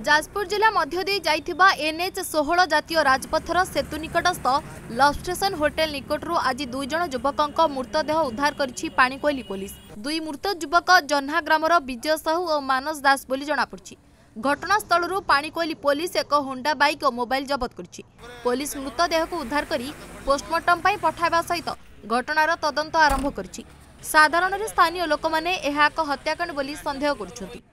जाजपुर जिला मध्य दे जाइथिबा एनएच 16 जातीय राजपथर सेतु निकटस्थ लव स्टेशन होटेल निकटरू आज 2 जण युवकों मृतदेह उद्धार करिछि पाणीकोइली पुलिस। 2 मृत युवक जन्हा ग्रामर विजय साहू और मानस दास बोली जଣାपड़छि। घटनास्थल पाणीकोइली पुलिस एक होंडा बाइक और मोबाइल जबत करिछि। पुलिस मृतदेह को उद्धार करी पोस्टमार्टम पई पठाइबा सहित घटनार तदंत आरंभ करिछि। साधारण स्थानीय लोक माने एहा एक हत्याकांड बोली संदेह करुछथि।